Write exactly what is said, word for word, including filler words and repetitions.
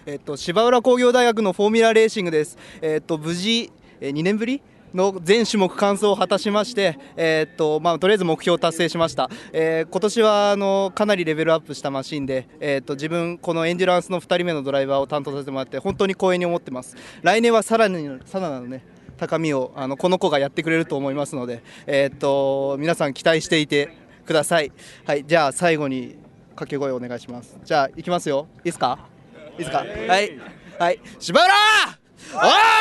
えっと、芝浦工業大学のフォーミュラレーシングです。えっと、無事、えにねんぶりの全種目完走を果たしまして、えっとまあ、とりあえず目標を達成しました。えー、今年はあのかなりレベルアップしたマシンで、えっと自分、このエンデュランスのふたりめのドライバーを担当させてもらって本当に光栄に思ってます。来年はさらにさらなるね高みをあのこの子がやってくれると思いますので、えっと皆さん期待していてください。はい、じゃあ最後に掛け声お願いします。じゃあ行きますよ。いいですか？いいですか？はいはい、芝浦おー